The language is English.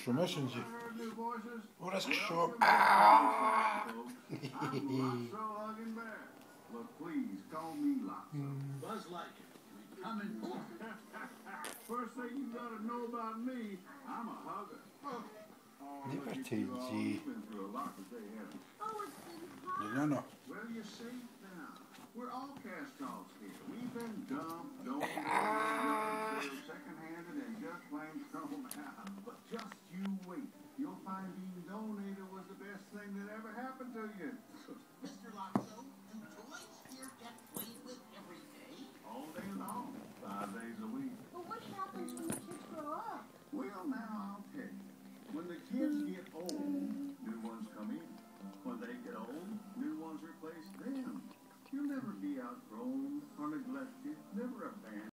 vermissen ze. Oh, dat is geschoren. Buzz Lightyear, we come in for. First thing you gotta know about me, I'm a hugger. Liberty. Well, you're safe now. We're all cast-offs here. We've been dumped, second-handed, and just plain thrown out. But just you wait. You'll find being donated was the best thing that ever happened to you. Mr. Loxo, do toys here get played with every day? All day long, 5 days a week. But what happens when the kids grow up? Well, now I'll tell you. When the kids get old, new ones come in. When they get old, new ones replace them. You'll never be outgrown or neglected, never abandoned.